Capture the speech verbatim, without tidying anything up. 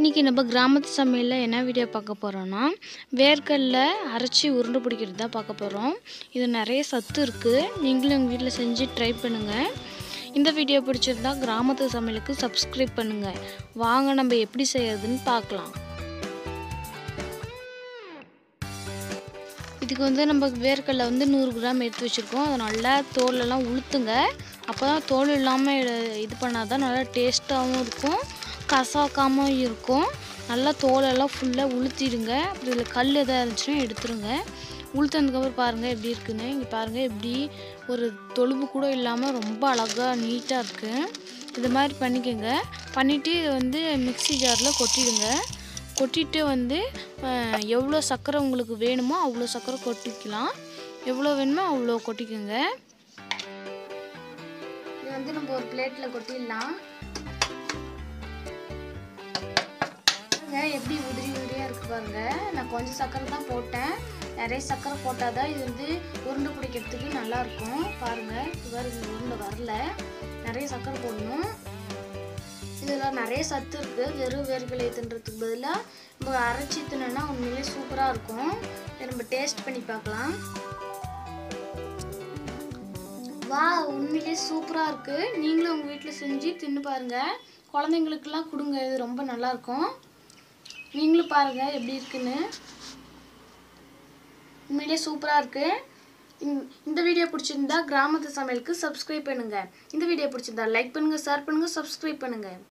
இன்றைக்கி நம்ம கிராமத்து சமையலில் என்ன வீடியோ பார்க்க போகிறோன்னா வேர்க்கடல அரைச்சி உருண்டை பிடிக்கிறது தான் பார்க்க போகிறோம். இது நிறைய சத்து இருக்குது. நீங்களும் உங்கள் வீட்டில் செஞ்சு ட்ரை பண்ணுங்கள். இந்த வீடியோ பிடிச்சிருந்தா கிராமத்து சமையலுக்கு சப்ஸ்கிரைப் பண்ணுங்கள். வாங்க நம்ம எப்படி செய்யறதுன்னு பார்க்கலாம். இதுக்கு வந்து நம்ம வேர்க்கடலை வந்து நூறு கிராம் எடுத்து வச்சுருக்கோம். அதை நல்லா தோலெல்லாம் உளுத்துங்க. அப்போ தான் தோல் இல்லாமல் இது பண்ணால் தான் நல்லா டேஸ்ட்டாகவும் இருக்கும், கசாக்காமல் இருக்கும். நல்லா தோலெல்லாம் ஃபுல்லாக உளுத்திடுங்க. அப்படி இதில் கல் எதாவது இருந்துச்சுன்னா எடுத்துருங்க. உளுத்ததுக்கப்புறம் பாருங்கள் எப்படி இருக்குன்னு. இங்கே பாருங்கள், எப்படி ஒரு தொழும்பு கூட இல்லாமல் ரொம்ப அழகாக நீட்டாக இருக்குது. இது மாதிரி பண்ணிக்கோங்க. பண்ணிவிட்டு இதை வந்து மிக்ஸி ஜாரில் கொட்டிடுங்க. கொட்டிட்டு வந்து எவ்வளோ சர்க்கரை உங்களுக்கு வேணுமோ அவ்வளோ சர்க்கரை கொட்டிக்கலாம். எவ்வளோ வேணுமோ அவ்வளோ கொட்டிக்கோங்க. இது வந்து நம்ம ஒரு பிளேட்டில் கொட்டிடலாம். எப்படி உதிரி உதிரியாக இருக்குது பாருங்கள். நான் கொஞ்சம் சர்க்கரை தான் போட்டேன். நிறைய சர்க்கரை போட்டால் தான் இது வந்து உருண்டை பிடிக்கிறதுக்கு நல்லாயிருக்கும். பாருங்கள், இவ்வாறு இது உருண்டை வரல. நிறைய சர்க்கரை போடணும். இதில் நிறைய சத்து இருக்குது. வெறும் வேர்க்கடலை தின்றதுக்கு பதிலாக நம்ம அரைச்சி தின்னா உண்மையிலே சூப்பராக இருக்கும். இதை நம்ம டேஸ்ட் பண்ணி பார்க்கலாம். வா, உண்மையிலே சூப்பராக இருக்குது. நீங்களும் உங்கள் வீட்டில் செஞ்சு தின்னு பாருங்கள். குழந்தைங்களுக்கெல்லாம் கொடுங்க. இது ரொம்ப நல்லாயிருக்கும். நீங்களும் பாருங்கள் எப்படி இருக்குன்னு. உண்மையிலே சூப்பராக இருக்குது. இந்த வீடியோ பிடிச்சிருந்தா கிராமத்து சமையலுக்கு சப்ஸ்கிரைப் பண்ணுங்கள். இந்த வீடியோ பிடிச்சிருந்தா லைக் பண்ணுங்கள், ஷேர் பண்ணுங்கள், சப்ஸ்கிரைப் பண்ணுங்கள்.